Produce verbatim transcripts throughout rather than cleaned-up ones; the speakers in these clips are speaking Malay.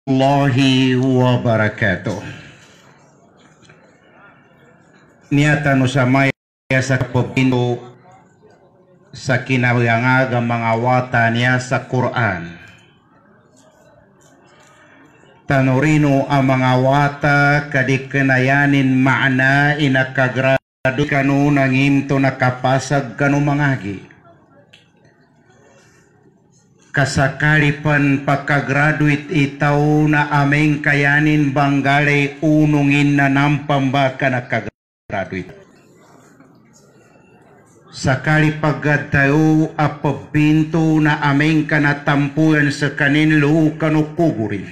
Warahmatullahi wabarakatuh. Niata no sa maya sa pagpinto sa kinabangagang mga wata niya sa Quran. Tanurino ang mga wata kadikanayanin maana inakagrado kanu nangimto nakapasag kanu mangagi. Kasakalipan pagka-graduate itaw na aming kayanin banggale unungin na nampamba ka nakagraduate. Sakali pagkatayo apabinto na aming kanatampuan sa kanin loo kanukugurin.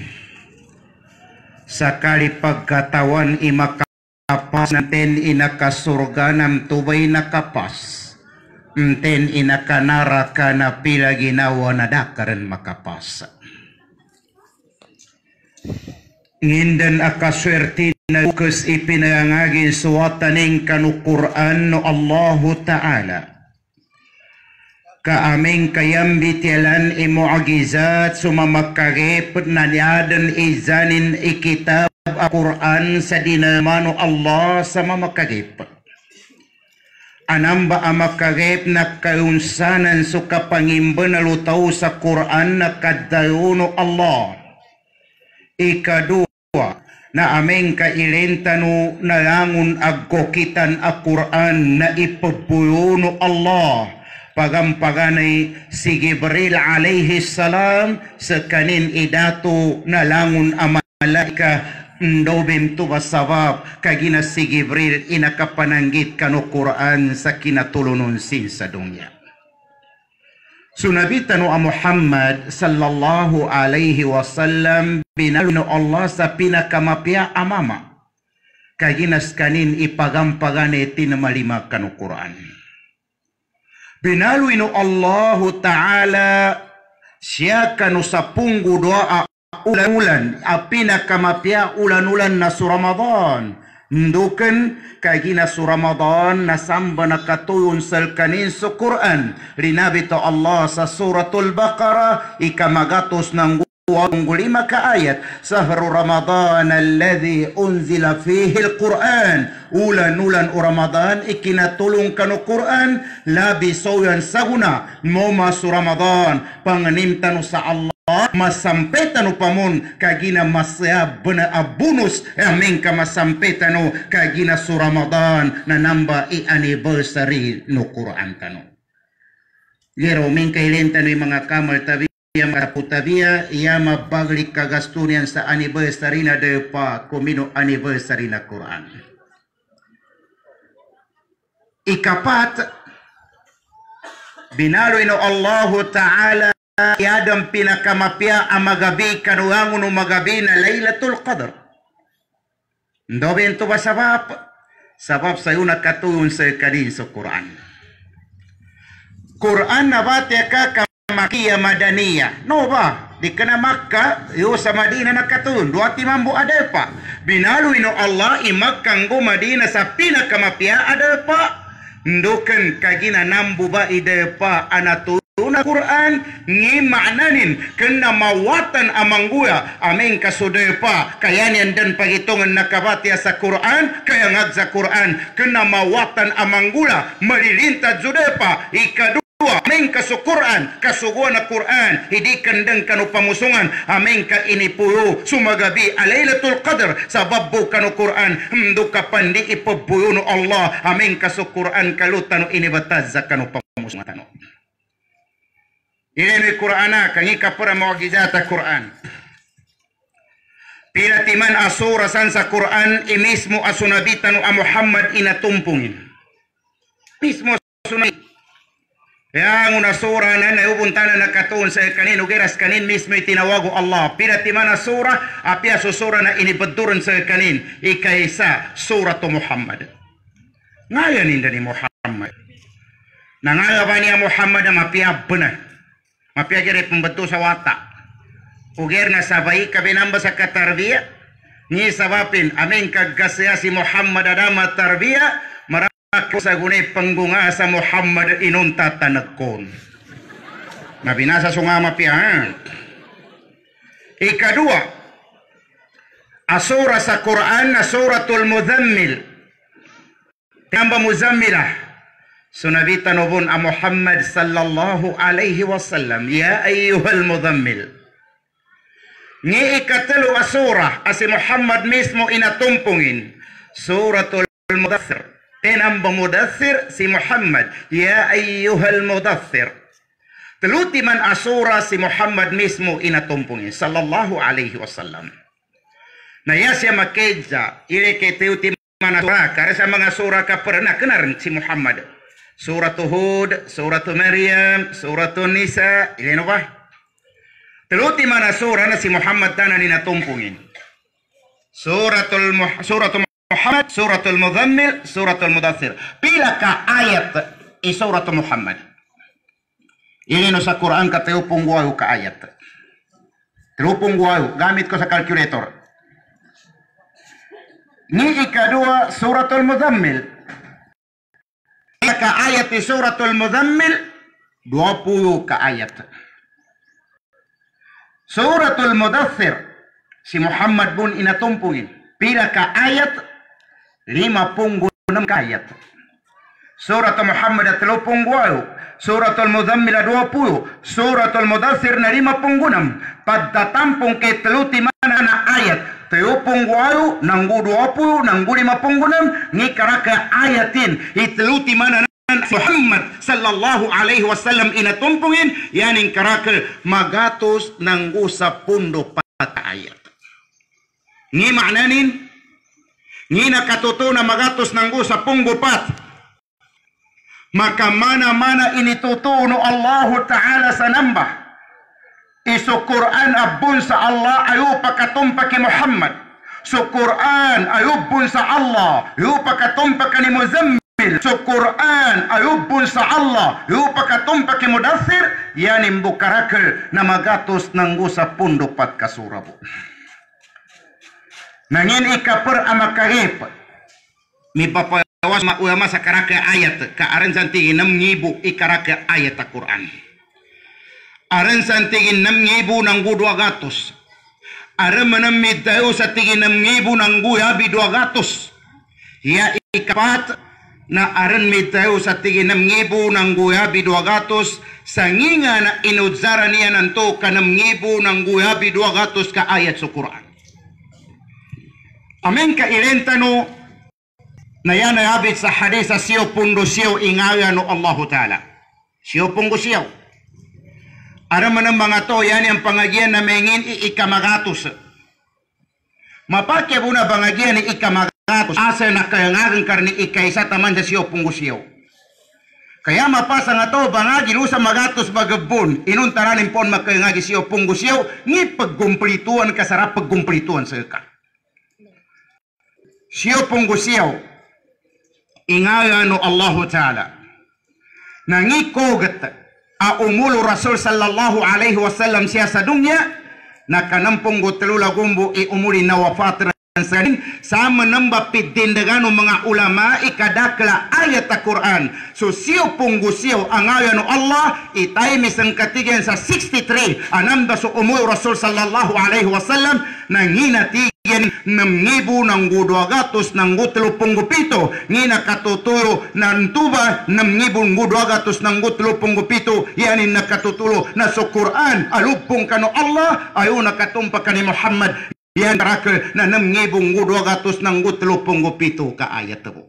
Sakali pagkatawan imakapas natin inakasurga ng tubay nakapas. Enten inakanara ka na pila ginawa na dakaran makapasa. Ngindan akaswerte na lukas ipinangagin suwataning kanu Quran no Allahu Ta'ala. Kaaming kayambi tiyalan imuagizat sumamakagip na niyadan izanin ikitab a Quran sa dinamano Allah sa mamakagip. Anamba amakagip na kaunsanan so kapangimba na lutaw sa Quran na kadayuno Allah. Ikadua na aming kailentano na langun agkokitan a Quran na ipabuyuno Allah. Pagampaganay si Jibril alayhi salam sa kanin idato na langun amalaika. Ndobem tu basabab kagina si Jibril inakapananggit kanu Quran sa kinatulunon sin sa dunya. Sunabitan no Muhammad sallallahu alaihi wasallam binaluno Allah sa pinakamapya amama. Kaginas kanin ipagampagane tinamalima kanu Quran. Binaluino Allah Ta'ala siya kanu sa punggu doa ulan-ulan apina kamapya ulan-ulan na su Ramadan nduken kagina su Ramadan nasamba nakatuyon sal kanin sa Quran rinabi to Allah sa suratul Baqarah ikamagatos ng lima ka ayat sahru Ramadan alladhi unzila fihi al-Quran ulan-ulan o Ramadan ikinatulong kanu Quran labi soyan saguna moma su Ramadan panganimtano sa Allah masampetano pamun kagina masaya bena abunus aming ka masampetano kagina su Ramadan na namba i anniversary no Quran tano. Gero min kailentano yung mga kamal tabi yang putabiya ia mabaglik kagastunian sa anniversary na depa kumino anniversary na Quran. Ikapat binalo ino Allah Ta'ala yadang pinakamapya ang magabi kanuangon ng magabi na Laylatul Qadr. Ndoben to ba sabab? Sabab sa una katuyon sa kadin sa Quran. Quran na ba ka Makia Madaniya. No ba? Di ka na Makkah, yo sa Madina nakatun. Dua timambu ada pa. Binalu ino Allah imakanggo Madina sa pinakamapya ada pa. Ndukan kagina nambu ba ide pa anatun na Quran ngi maknanin kena mawatan amangguya aming kasude pa kayanyan dan pagitungan nakabatya sa Quran kaya ngag sa Quran kena mawatan amanggula malilintad jude pa ikadu aming kasu Quran kasuguan na Quran hindi kandang kanu pamusungan aming ka inipuyo sumagabi Laylatul Qadr sababbo kanu Quran hendo kapandi ipabuyo no Allah aming kasu Quran kalutano inibataz sa kanu pamusungan tano. Ini Qur'ana kangi kapura mu'jizata Qur'an. Pilatiman asura san sa Qur'an imismo asunabitan a Muhammad inatumpungin. Mismo asunabitan. Yang una sura na naubuntana nakatuon sa kanin ugeras kanin mismo itinawago Allah. Pilatiman asura apia susura na inibaduran sa kanin ikaisa suratu Muhammad. Ngayon inda ni Muhammad. Nangalaban niya Muhammad na mapia benar. Mapiagire pembetu sa wata. Uger na sabay kabinamba sa katarbiya. Ni sabapin aming kaggasya si Muhammad adama tarbiya. Marako sa gunay panggunga sa Muhammad inunta tanagkon. Nabinasa sunga mapiya. Ikadua, asura sa Quran na suratul Muzammil. Tamba Muzammilah. Sunabita nubun a Muhammad sallallahu alaihi wasallam. Ya ayyuhal Muzammil. Ni ikatalo asura asi Muhammad mismo inatumpungin. Suratul Mudaththir. Tinamba Mudaththir si Muhammad. Ya ayyuhal Mudaththir. Teluti man asura si Muhammad mismo inatumpungin. Sallallahu alaihi wasallam. Na ya siya makedja. Ile ke teuti mana surah, karena sa mga surah ka pernah kenal si Muhammad. Suratul Hud, Suratul Maryam, Suratul Nisa, ilino ba? Teluti mana surah na si Muhammad tanan inatumpungin. Suratul Muh Suratul Muhammad, Suratul Muzammil, Suratul Mudaththir. Pila ka ayat i Suratul Muhammad. Ilino sa Quran ka teupong wayo ka ayat. Teupong wayo, gamit ko sa calculator. Ni ikadua suratul Muzammil. Ka ayat di suratul Muzammil dua puluh ka ayat. Suratul Mudaththir si Muhammad pun inatumpungin. Pila ka ayat? lima puluh enam ka ayat. Suratul Muhammad telupung wayo. Suratul Muzammil dua puluh. Suratul Mudaththir na lima puluh enam. Pagdatampung ke teluti mana na ayat. Teupung wayo nanggu dua puluh nanggu lima puluh enam ni karaka ayatin iteluti mana Muhammad sallallahu alaihi wasallam inatumpungin yaning karaka magatus nanggu sapundo pat ayat. Ni maknanin ni nakatutuna magatus nanggu sapunggo pat. Maka mana-mana ini tutuno Allah Ta'ala sa nambah. Isu Quran abun sa Allah ayu pakatumpaki Muhammad. Su Quran ayubun sa Allah yu pakatumpaki ni Muzammil. Su Quran ayubun sa Allah yu pakatumpaki Mudaththir. Yani mbukarakel na magatos nanggu sa pundo pat kasurabu. Nangin ikaper amakarip. Mi papayawas mauyama sa karake ayat. Ka aran santi enam ribu ikarake ayat Al-Quran. Aran santigin enam ribu nanggu dua ratus. Aran menamid tayo sa tigin enam ribu nanggu yabi dua ratus. Ya ikapat na aran mid tayo sa tigin enam ribu nanggu yabi dua ratus. Sanginga na inudzara niya nanto ka enam ribu nanggu yabi dua ratus ka ayat sa Quran. Amen ka ilentano na yan ay abit sa hadis sa siyo pundo siyo ingaya no Allah Ta'ala. Siyo pungo siyo. Aram man ang mga to, yan ang pangagian na mengin iikamagatos. Mapake mo na pangagian ni ikamagatos. Asa na kayangagan karni ikaisa taman sa siyo punggo siyo. Kaya mapasa nga to, pangagi sa magatos bagabon. Inuntaranin po makayangagi siyo punggo siyo. Ni pagkumplituan kasarap pagkumplituan sa ka. Siyo punggo siyo. Ingaya no Allah Ta'ala. Nangikogat a umulu Rasul sallallahu alaihi wasallam siya sa dunya na kanampong gutlula gumbo i umuli na wafat sanin sama namba pidindagano mga ulama ikadakla ayat Al-Quran. So siyo punggo siyo ang ayan no Allah itay misang katigan sa sixty-three ananda so umulu Rasul sallallahu alaihi wasallam na nginati enam ribu nanggu dua ratus nanggu telupung gupito ngina katutulo nantuba enam ribu nanggu dua ratus nanggu telupung gupito yani nakatutulo na sa Quran alupong kano Allah ayo nakatumpa kani Muhammad yan karaka na enam ribu nanggu dua ratus nanggu telupung gupito ka ayat po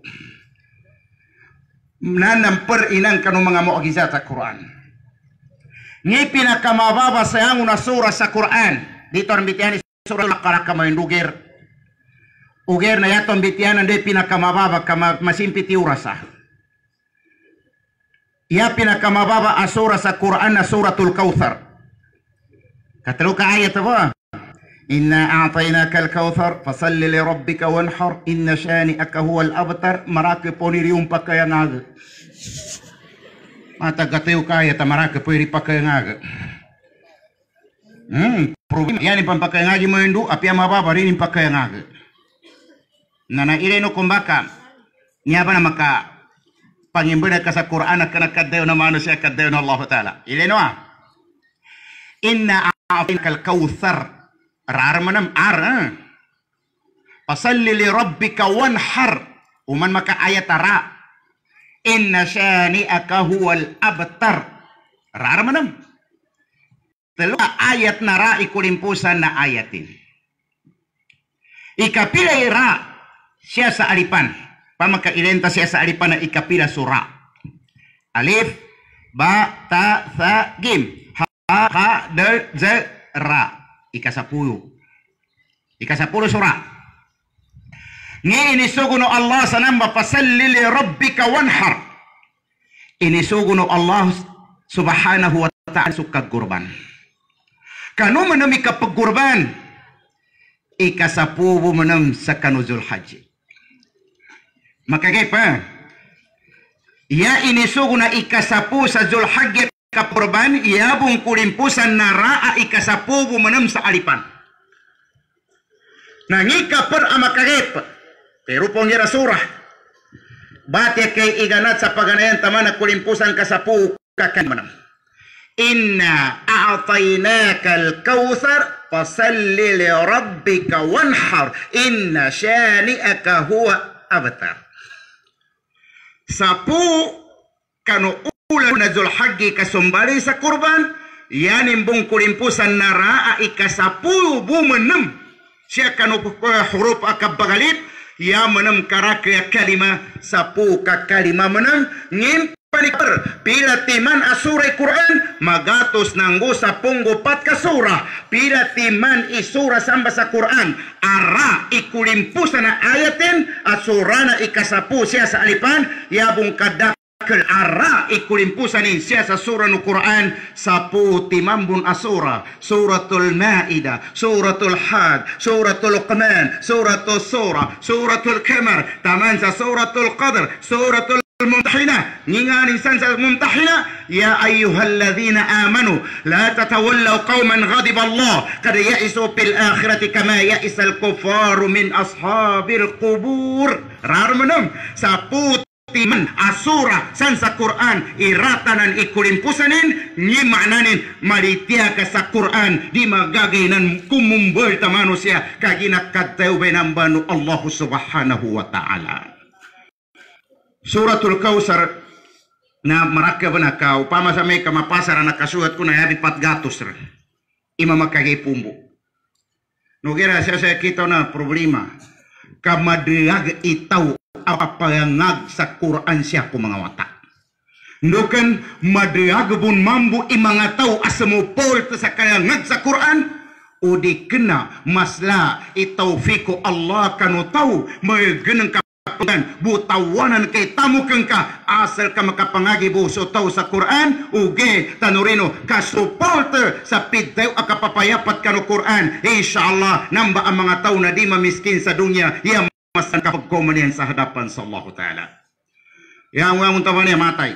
nanamper inang kano mga mu'gizat sa Quran ni pinakamababa sa yang una surah sa Quran dito ang bitihan surah Al-Baqarah kama indugir ugir na yato ang bitianan de pinakamababa kama masimpiti urasa ya pinakamababa asura sa Quran na suratul Kautsar katalo ka ayat ba inna a'tainaka al-Kautsar fasalli li rabbika wanhar inna shani'aka huwa al-abtar marake ponirium pakayangag mata gatayo ka ayat marake pori pakayangag Hmm, problema yani pampakayangagi mo hindu apia mababa rin pakayangagi. Na na ireno kumbaka niaba na maka pangimbeda ka sa Quran at kanakadayo na manusia kadayo na Allah Ta'ala. Ireno ah. Inna a'atinka al-Kautsar. Rar manam ar. Fasalli li rabbika wanhar. Uman maka ayat ra. Inna syani'aka huwal abtar. Ra manam. Telu ayat nara ikulimpusan na ayat ini. Ikapila ira siya sa alipan. Pamaka ilenta siya sa alipan na ikapila sura. Alif, ba, ta, sa, gim. Ha, ha, del, ze, ra. Ikasapuluh. Ikasapuluh surah. Ni inisuguno Allah sa namba fasalli li rabbika wanhar. Inisuguno Allah subhanahu wa ta'ala sukag kurban. Kanu manam ikapagkurban. Ikasapubo manam sa kanuzul haji. Makagay pa. Ya inisuguno ikasapu sa zulhajj kapurban. Iyabong kulimpusan na raa ikasapubo manam sa alipan. Nangika per amakagay pa. Pero pong yara surah. Bati kay iganat sa paganayan tamana kulimpusan kasapu kakan manam. Inna a'tainaka al-kawthar fasalli li rabbika wanhar inna syani'aka huwa abtar. Sapu kanu ulan na zulhajji kasumbali sa kurban yanin bung kulimpusan naraa ikasapu bumenem siya kanu huruf akabagalip ya menem karaka kalima sapu ka kalima menem ngim panikar pila timan asuray Quran magatos nanggo sa punggo pat ka surah pila timan isura samba sa Quran ara ikulimpusan na ayatin asurana ikasapu siya sa alipan yabong kadak ara ikulimpusan in siya sa surah no Quran sapu timambun asura suratul Maidah suratul Had suratul Luqman suratul Surah suratul Qamar taman sa suratul Qadr suratul Mumtahina ngingani san sa Mumtahina ya ayyuhalladzina amanu la tatawallaw qauman ghadiba Allah qad ya'isu fil akhirati kama ya'isal kufaru min ashabil qubur rar manam sapu timan asura san sa Quran iratanan ikulimpusanin ni maknanin malitia ka sa Quran di magagainan kumumbol ta manusia kagina kadtaw benambanu Allah subhanahu wa ta'ala. Suratul Kautsar na maraka na ka upama sa may kamapasar na kasuhat ko na yabi pat gatos ra ima makagay pumbo no gira siya sa kita na problema kamadriag itaw apapayangag sa Quran siya ko mga wata ndukan madriag bun mambu imanga taw asamupol sa kayangag sa Quran o di kena masla itawfiko Allah kanutaw may ganang butawanan kay tamu ka asal ka makapangagi buso taw sa Quran uge tanurino ka supporter sa pidtaw akapapayapat kanu Quran insyaallah namba ang mga taw na di mamiskin sa dunya ya masan kapag komanian sa hadapan sa Allah Ta'ala yang wang untawan niya matay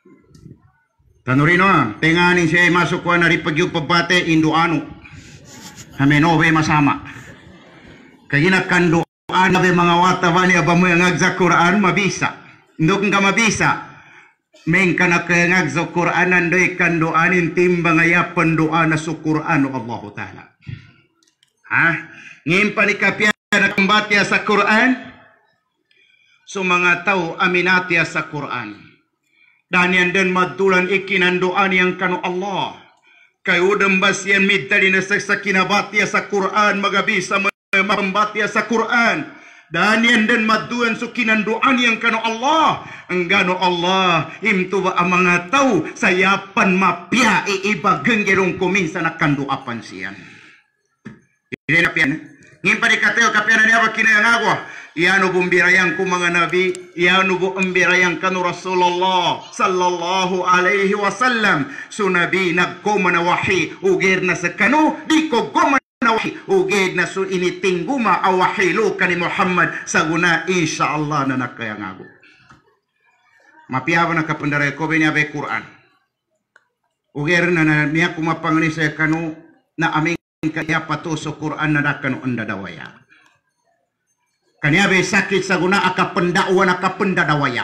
tanurino tinganin siya masuk ko na ripagyug pabate Indoano hamenobe masama kagina kando ano ba mga watawa niya ba mo yung agza Quran mabisa ndok ka mabisa men ka na kaya agza Quran nandoy kandoanin timbangaya pandoa na su Quran Allah Ta'ala ha ngin panikapya na kambatya sa Quran so mga tao aminatya sa Quran dan yan din madulan ikinandoan yang kanu Allah kayo dambas yan midali na sa kinabatya sa Quran magabisa mambatya sa Quran dan yan din maduan so kinandoan yang kanu Allah enggano Allah imto ba ang mga tao sayapan mapya iibageng gerong kuminsan na kandoapan siyan hindi na piyan ngin pa di kateo kapyan na niya ba kinayangagwa yano bumbirayang ko mga nabi yano bumbirayang kanu Rasulullah sallallahu alaihi wasallam so nabi nagkoma na wahi ugir na sa kanu di ko goma ugid na so initingguma awahilo ka ni Muhammad sa guna insyaallah na nakayangago mapiyawa na kapandaray ko binya be Quran ugir na na niya kumapangani sa kanu na aming kaya pato sa Quran na nakano andadawaya kanya be sakit sa guna akapandawa na kapandadawaya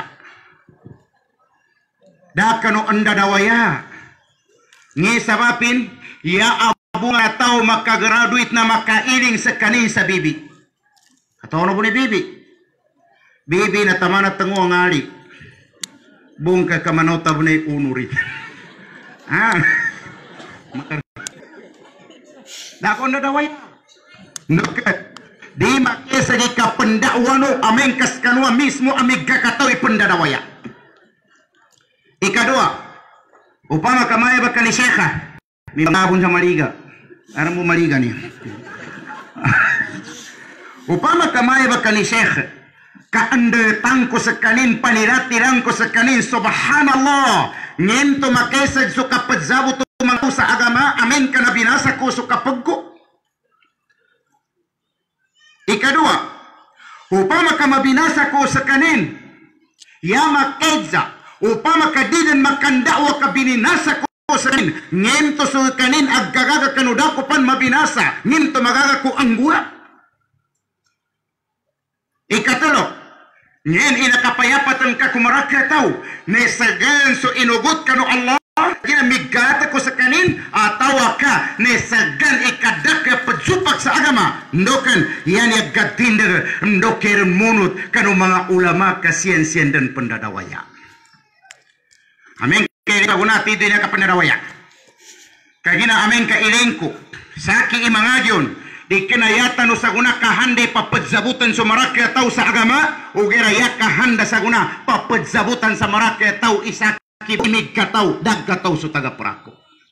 dakano andadawaya ni sabapin ya bunga tao makagraduate na makailing sa kanin sa bibi. Kataon po ni Bibi. Bibi na tama na tango ang ali. Buong ka kamanota po na unuri. Ah. Dako na daway. Nukat. Di makisa di ka pendawano ameng kas kanua mismo amig kakataw ipendadawaya. Ikadua. Upama kamaya ba ni Syekha. May mabon sa maliga. Aram mo maliga niya. Upama kamaya ba ni Syekha. Kaandetang ko sa kanin, paniratirang ko sa kanin, subhanallah. Ngayon to makesag so kapadzabo to mga sa agama, amen ka na binasa ko so kapagko. Ikadua, upama ka mabinasa ko sa kanin, yama kedza, upama ka dinan makandawa ka bininasa ko sa kanin, ngayon to sa kanin agagaga kanuda ko pan mabinasa, ngayon to magaga ko ang gura. Ikatalo, ngayon inakapayapatan ka kumarakya tao, nesagan so inugot ka no Allah, ginamigata ko sa kanin, atawa ka, nesagan ikadak ka padsupak sa agama, ndokan, yan yung gatinder, ndoker munut, kano mga ulama kasiyensyen dan pendadawaya. Amin kaya guna tito na ka pendadawaya. Kagina amin ka ilengko, saki imangagyon, di kinayatan sa guna kahande papadzabutan sa marakya tao sa agama o giraya kahanda sa guna papadzabutan sa marakya tao isaki imig kataw dagkataw sa tagaprako.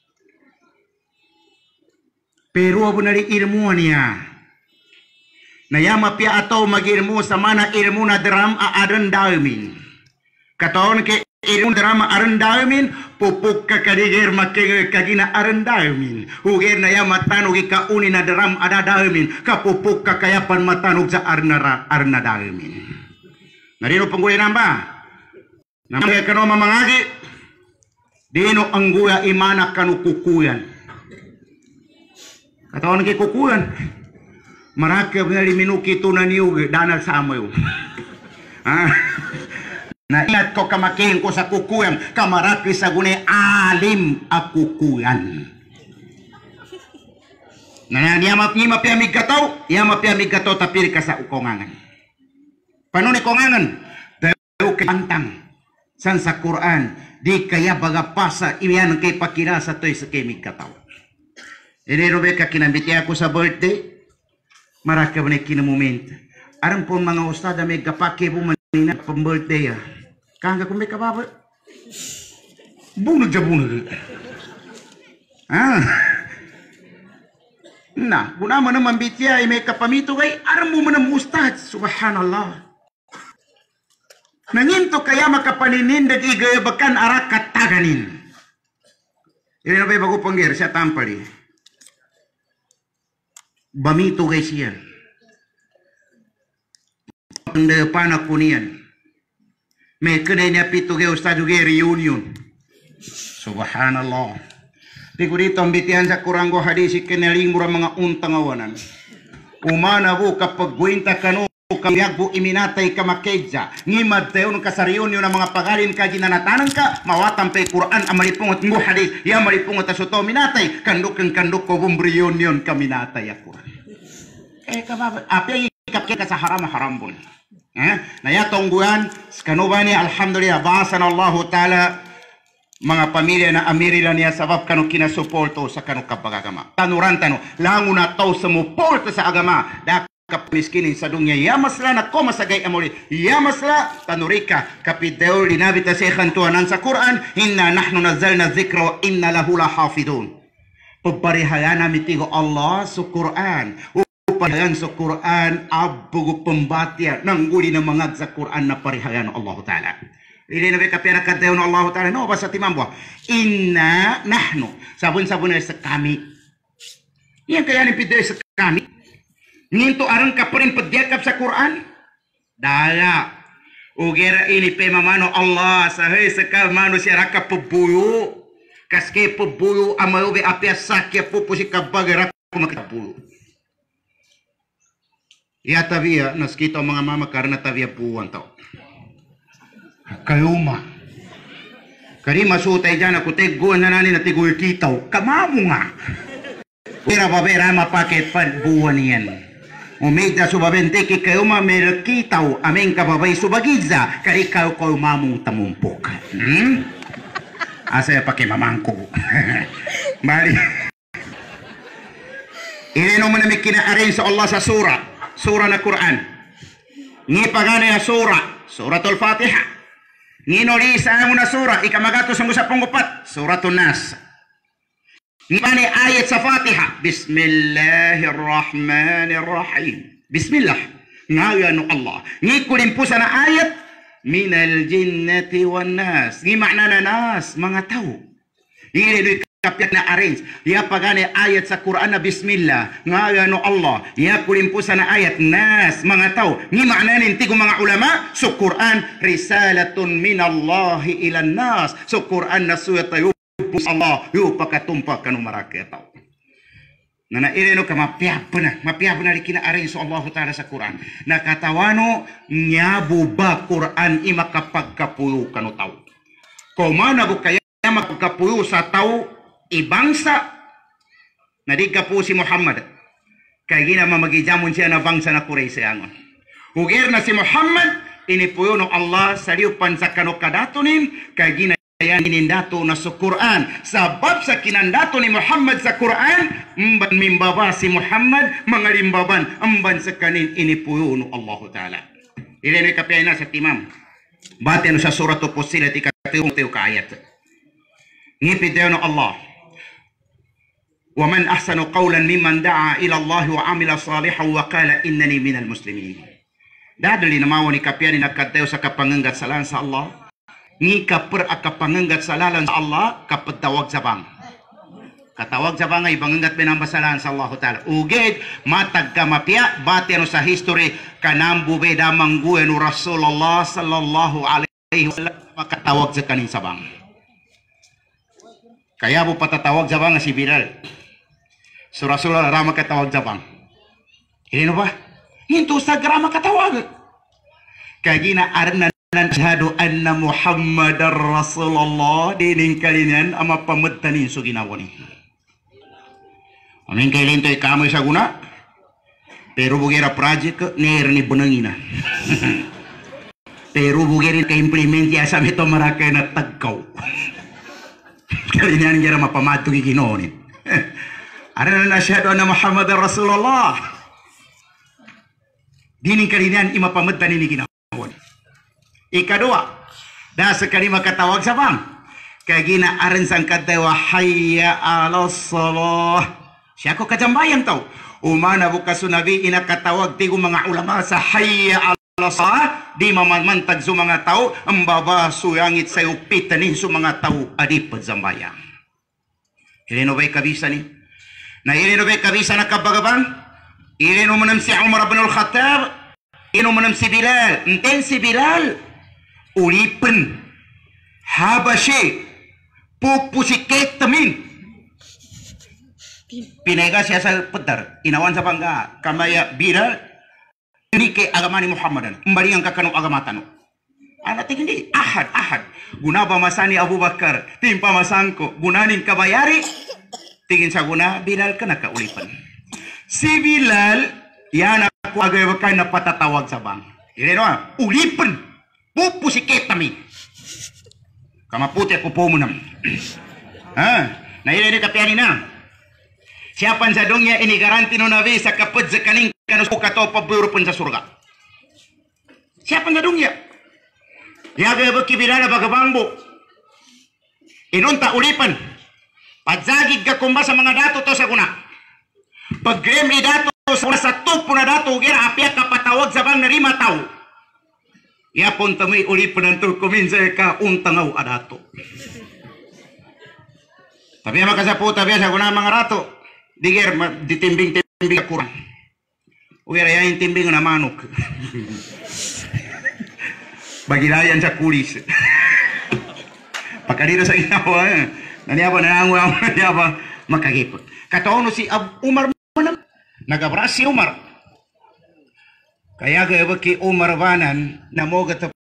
Pero abo nari ilmuan niya nayama pia ataw mag-ilmu sa mana ilmu na dram a aran damin kataon ke ilmu drama aran damin pupuk ka kadigir makega kagina aran damin ugir na ya matanog ikauni na dram ada damin kapupuk ka kayapan matanog sa arna arna damin narino pangguli namba namay kano mamangagi dino ang guya imana kanu kukuyan katawan ke kukuyan marakya ngali minuki tunan niyo danal sa amayo ah na ingat ko kamakihin ko sa kukuyan, kamaraki sa guni alim a kukuyan. Na niya mapnima piamig kataw, niya mapiamig kataw tapir ka sa ukongangan. Paano ni kongangan? Dayo kay antang. San sa Quran, di kaya baga pasa, iyan kay pakinasa to'y sa kimig kataw. Inirobe ka kinambiti ako sa birthday, maraka ba na kinamomenta. Aram po mga ustada may kapake po manina pang-birthday ah. Kanga kung may kababa. Bunag siya bunag. Ah. Na, kung naman naman bitya ay may kapamito kay aram mo man ang ustad. Subhanallah. Nanginto kaya makapaninindag igayabakan arak kataganin. Ini na ba'y bago panggir siya tampali. Bamito kay siya. Pagdayo panak ko niyan. May kanay niya pito kay ustad kay reunion. Subhanallah. Di ko dito ang bitihan sa kuranggo hadisi kinaling mura mga untang awanan. Umana bu kapag gwinta kanu kamiyag bu iminatay ka makedja. Ngimad tayo nung kasariyon yun ang mga pagalin ka ginanatanan ka. Mawatang pa'y Quran ang malipungot ngo hadis. Ya malipungot sa suto minatay. Kanduk ang kanduk ko bumbriyon yun kaminatay ako. Eh kababa. Api ikapkir ka sa haram-haram bun. Eh, nayatong buwan, kanubani alhamdulillah, bahasan Allah Ta'ala, mga pamilya na amirila niya sabab kanu kinasuporto sa kanu kapagagama. Tanuran tanu, lango na tao sa muporto sa agama, dakap miskinin sa dunya, yamasla na komasagay amuli, yamasla, tanurika, kapideo linabita sa ikhantuanan sa Quran, inna nahnu nazalna zikra wa inna lahu lahafidun. Pabarihayan namin tigo Allah sa Quran, parihayan sa Quran abugo pembatia nang guli na mangag sa Quran na parihayan Allah Ta'ala. Ili na kapira kadeo na Allah Ta'ala no basa timambwa inna nahnu sabun-sabun sa kami. Yan kaya ni pide sa kami. Nginto aran ka pa rin padyakap sa Quran. Dala ugera ini pe mamano Allah sahay sa kamano siya raka pabuyo. Kaske pabuyo amayo be apya sakya pupusi kabagara kumakabuyo. Ya tavia, naskita mga mama karena tavia puwan tao. Kayuma. Kari masutay dyan ako teguan na nani na tigul kitaw. Kamamo nga. Pira babera mapaket pa buwan yan. Umida subabenteki kayo mamelkitaw aming kababay subagiza kay ikaw ko mamong tamumpok. Hmm? Asa pakai mamangko. Bali. Ini no manami kina-arrange sa Allah sa surah, surah na Quran. Ni pagana ya surah, suratul Fatihah. Ni no li sa una surah ikamagato sa musa punggupat, suratul Nas. Ni bani ayat sa Fatihah, Bismillahirrahmanirrahim. Bismillah. Ngayon Allah. Ni kulimpusan na ayat minal jinnati wan nas. Ni makna na nas, mga tao. Ini kapyak na arrange. Ya pagani ayat sa Quran na Bismillah. Ngayon Allah. Ya kulimpusan na ayat nas, mga tao. Ni makna ninti ko mga ulama, so Quran risalatun minallahi ilan nas. So Quran na suya tayo Allah yu pakatumpa kanu marake tau. Nana ile no kama piapna, mapiapna likina arin so Allah taala sa Quran. Nakatawano nyabu ba Quran ima kapagkapuyo kanu tau. Ko mana bu kaya makapagkapuyo sa tau ibangsa nadiga po si Muhammad. Kay gina mamagijamon siya na bangsa na Quraysh angon. Ugir na si Muhammad ini puyo no Allah saliupan sa kanu kadatonin kay gina yang inindato na sa Quran sabab sa kinandato ni Muhammad sa Quran mban mimbaba si Muhammad mangalimbaban amban sa kanin inipuyo no Allah Ta'ala. Ilene kapayana sa timam bati ano sa suratul Fussilat ikatiyong tiyo ka ayat ngipid no Allah wa man ahsanu qawlan mimman da'a ila Allah wa amila salihan wa qala innani minal muslimin. Dadali namawa ni kapayani nagkatayo sa kapanganggat sa lan sa Allah ni kaper akapanganggat sa lalan sa Allah kapatawag sa bang katawag sa bang ay banganggat pinambasalan sa Allah Ta'ala ugid matag kamapya bati ano sa history kanambu beda mangguwe no Rasulullah sallallahu alaihi wasallam makatawag sa kanin sa bang kaya bu patatawag sa bang si Bilal so Rasulullah rama katawag sa bang ini no ba hinto sa grama katawag kaya gina arna Nashhadu anna Muhammadar Rasulullah dining kalinan ama pamudtanin so ginawa ni. Amin kailin to'y kamoy sa guna. Pero bugera project ner ni benangina. Pero bugera ka implement ya sa mito marakay na tagkaw. Kalinan gira mapamatugi ginonin. Ara na nashhadu anna Muhammadar Rasulullah. Dining kalinan ima pamudtanin ni ginawa. Ikadua, dah sekali makatawag sa bang. Kaya ginaaran sang katawa hayya ala salah. Siya ko kajambayan tau. Umana bukas sunabi inakatawag tigo mga ulama sa hayya ala salah. Di mamamantag sa mga tao. Ang baba suyangit sa upitanin sa mga tao. Adipad zambayang. Ilino ba'y kabisa ni? Na ilino ba'y kabisa na kabagabang? Ilino mo nam si Umar ibn al-Khattab. Ilino mo nam si Bilal. Enten si Bilal. Ulipen Habashi pupusiket tamin pinega siya sa pedar inawan sa bangga kamaya Bilal ini ke agama ni Muhammadan kembali ang kakanong agama tano anak hindi ahad ahad guna ba masani Abu Bakar timpa masangko gunanin kabayari tingin sa guna Bilal ka nakaulipan si Bilal yan ako agay na patatawag sa bang ini no ulipen pupusiket kami. Kamaputi ako po mo nam. Ha? Nailini kapyani na. Siyapan sa dongya ini garanti no nabi sa kapad sa kaning kanus ko kato paburo pun sa surga. Siyapan sa dongya. Yaga baki bilala bagabangbo. Inunta ulipan. Padzagid ka kumba sa mga dato to sa kuna. Pag-grem ni dato sa sa tupo na dato gira apya kapatawag sa bang narima tao. Ya pun tamay uli penantul kuminsa ka untangaw adato. Tapi makasapu tapi sa kuna mga rato. Digir ditimbing-timbing kurang. Uwira yan timbing na manok. Bagilayan sa kulis. Pagkalito sa inawa. Naniaba na nangwa naniaba makagipot. Kataon si Umar manam. Nagabras si Umar. Kaya kaya baki Umar banan na moga